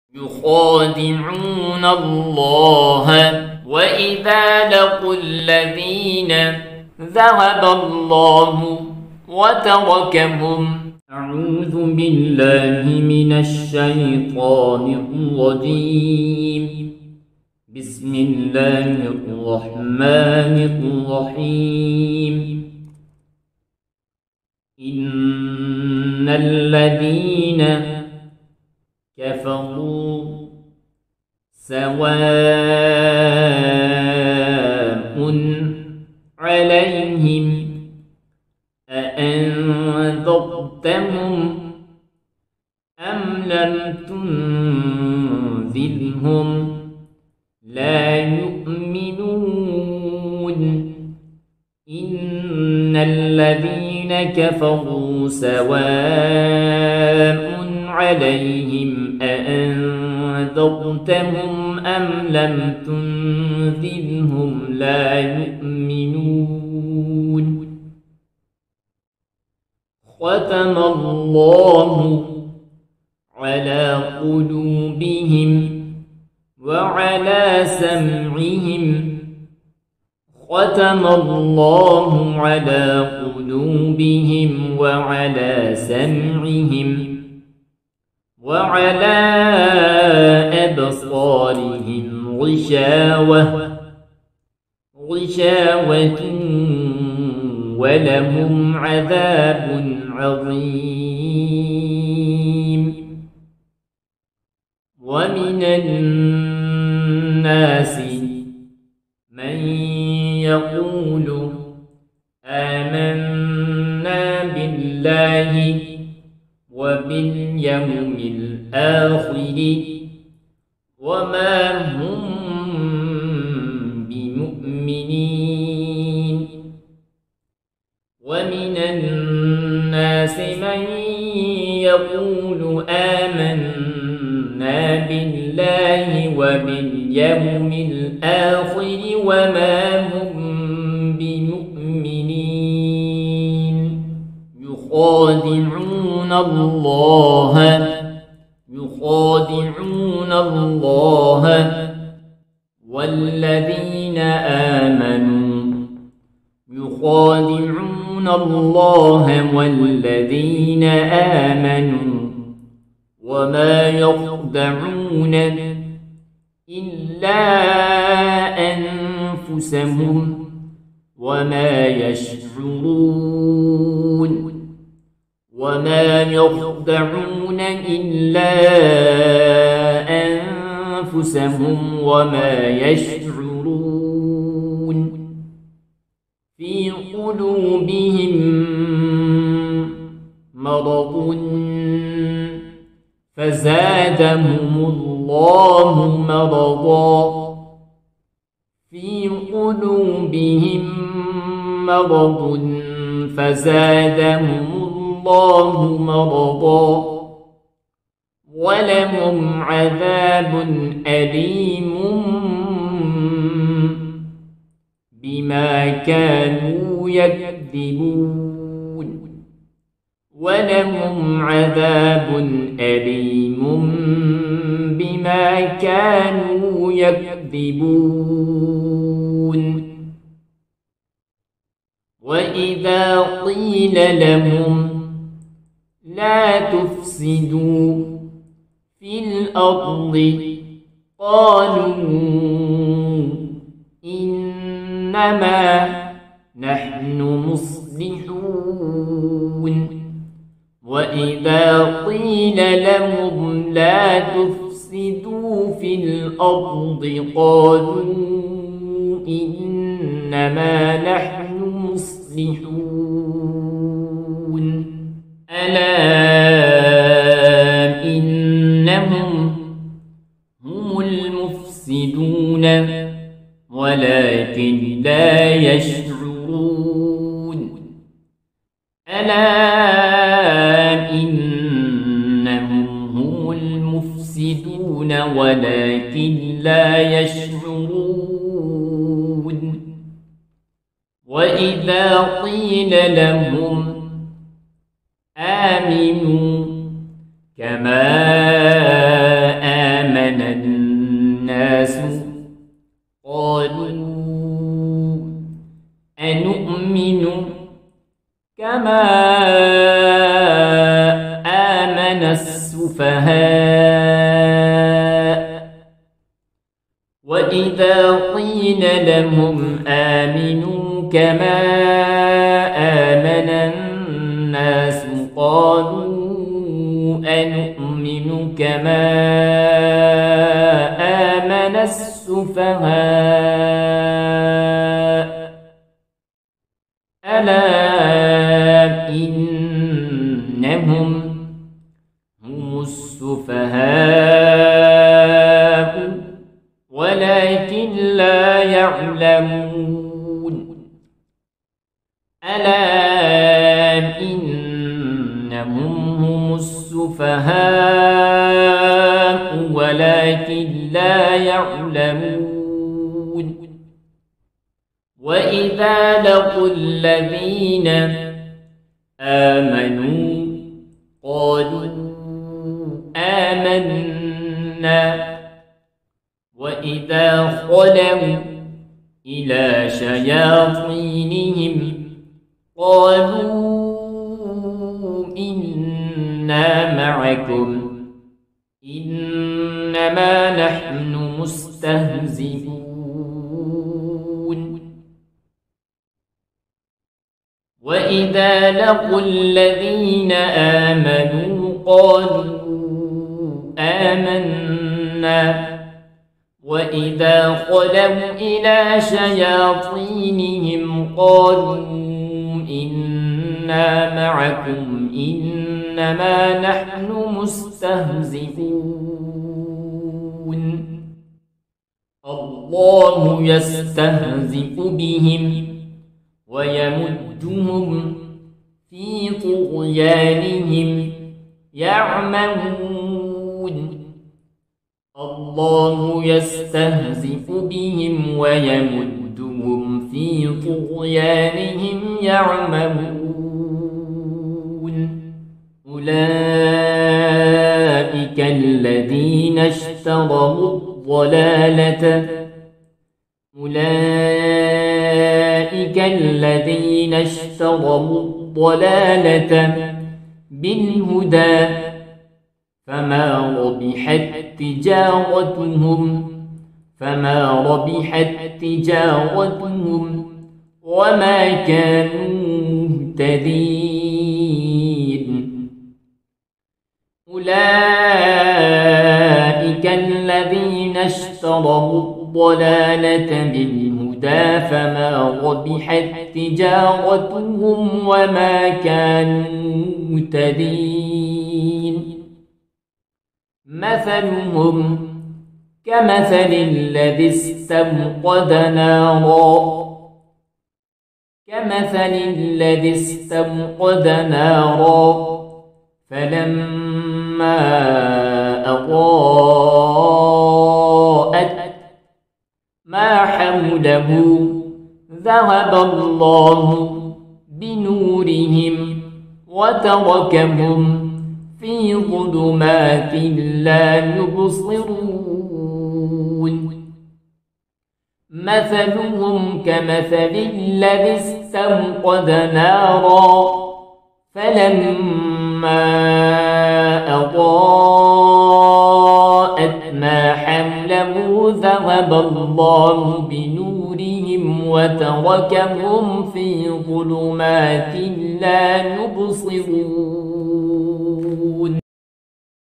يخادعون الله وإذا لقوا الذين ذهب الله وتركهم. أعوذ بالله من الشيطان الرجيم. بسم الله الرحمن الرحيم. إن الذين كفروا سواء عليهم أأنذرتهم أم لم تنذرهم لا يؤمنون. إن الذين كفروا سواء عليهم أأنذرتهم أم لم تنذرهم لا يؤمنون. ختم الله على قلوبهم وعلى سمعهم. ختم الله على قلوبهم وعلى سمعهم وعلى أبصارهم غشاوة ولهم عذاب عظيم. ومن الناس من يقول آمنا بالله وباليوم الآخر وما هم بمؤمنين. ومن الناس من يقول آمنا بالله وباليوم الآخر وما هم بمؤمنين. يخادعون الله والذين آمنوا. يخادعون الله والذين آمنوا وما يخدعون إلا أنفسهم وما يشعرون. وما يخدعون إلا أنفسهم وما يشعرون. في قلوبهم مرض فزادهم الله مرضا. في قلوبهم مرض فزادهم الله مرضا ولهم عذاب أليم بما كانوا يكذبون. ولهم عذاب أليم بما كانوا يكذبون. وإذا قيل لهم لا تفسدوا في الأرض قالوا إنما نحن مصلحون. وإذا قيل لهم لا تفسدوا في الأرض قالوا إنما نحن مصلحون. ألا إنهم هم المفسدون ولكن لا يشعرون. ألا إنهم هم المفسدون ولكن لا يشعرون. وإذا قيل لهم آمنوا كما إنما آمن السفهاء وإذا قيل لهم آمنوا كما آمن الناس قالوا أنؤمن كما آمن السفهاء ألا إنهم هم السفهاء ولكن لا يعلمون ألا إنهم هم السفهاء ولكن لا يعلمون وإذا لقوا الذين آمنوا قالوا آمنا وإذا خلوا إلى شياطينهم قالوا إنا معكم إنما نحن مستهزئون وإذا لقوا الذين آمنوا قالوا آمنا وإذا خلوا إلى شياطينهم قالوا إنا معكم إنما نحن مستهزئون الله يستهزئ بهم ويمدهم في طغيانهم يعمهون الله يستهزئ بهم ويمدهم في طغيانهم يعمهون أولئك الذين اشتروا الضلالة بالهدى فما ربحت تجارتهم وما كانوا مهتدين أولئك الذين اشتروا الضلالة بالهدى فما ربحت تجارتهم وما كانوا مهتدين مثلهم كمثل الذي استوقد نارا فلما أضاءت ما حوله ذهب الله بنورهم وتركهم في ظلمات لا يبصرون مثلهم كمثل الذي استوقد نارا فلما أضاءت ما حوله ذهب الله بنورهم وتركهم في ظلمات لا يبصرون